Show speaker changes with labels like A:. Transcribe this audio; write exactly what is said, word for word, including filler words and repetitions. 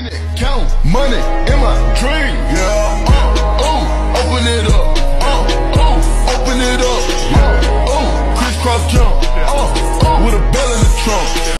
A: Count money in my dream, yeah. Uh, oh, open it up. Uh, oh, open it up. Yeah. Oh, crisscross jump. Uh, uh, with a bell in the trunk.